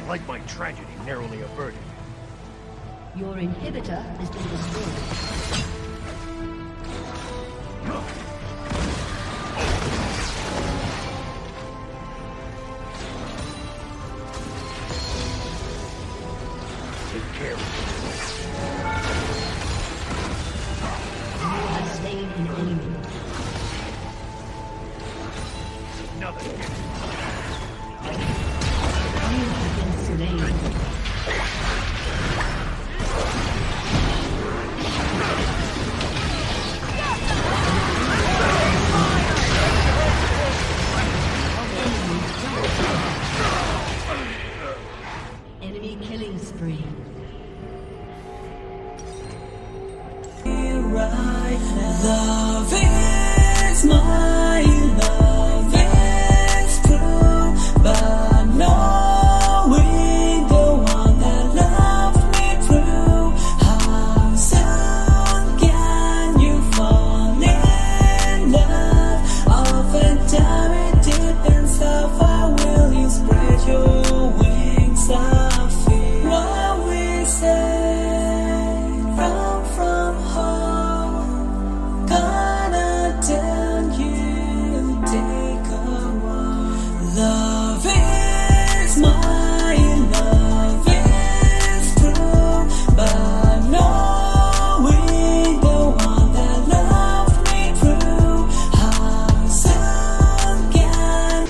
I'd like my tragedy narrowly averted. Your inhibitor has been destroyed. Take care of You have slain an enemy. another hit. You have been slain. Enemy killing spree. Love is my love is true, but knowing the one that loved me true, how soon can you fall in love? Oftentimes it depends how far will you spread your wings of fear. What we say from home, gonna tell you take a walk. Love is my love is true, but knowing the one that loved me true, how soon can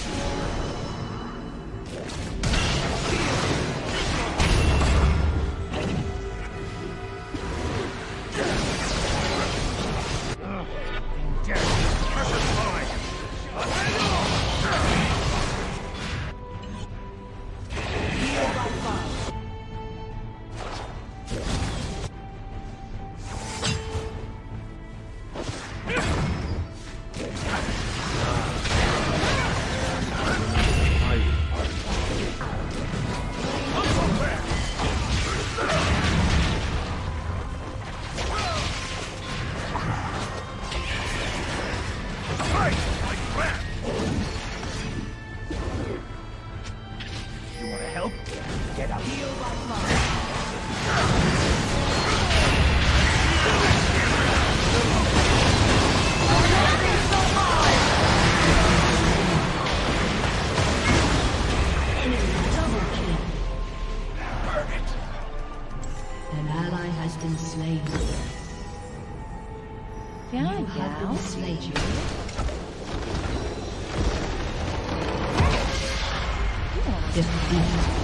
You want to help? Get out. Burn it. An ally has been slain. You have been slain. Defeat.